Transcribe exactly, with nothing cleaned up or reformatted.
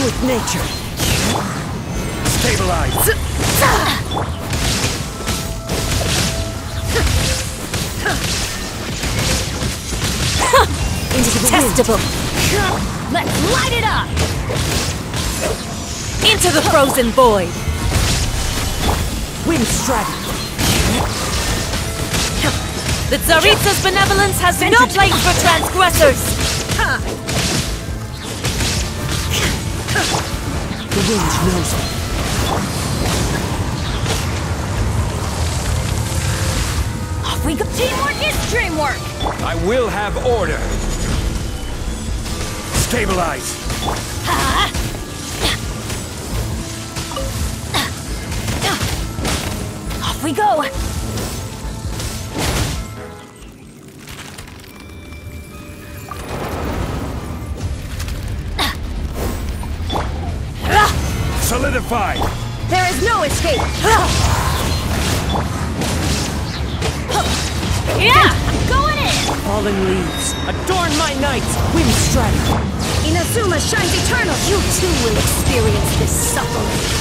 with nature. Stabilize. Detestable. Let's light it up. Into the frozen void. Wind strategy. The Tsaritsa's benevolence has no place for transgressors! The wind knows me. Off we go! Teamwork is dreamwork! I will have order. Stabilize. Off we go! Solidified. There is no escape! Yeah! I'm going in! Fallen leaves. Adorn my night. Wind strategy. Inazuma shines eternal! You too will experience this suffering!